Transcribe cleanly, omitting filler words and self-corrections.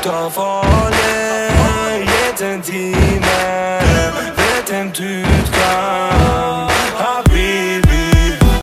Ta farlig, gitt en time. Vet hvem du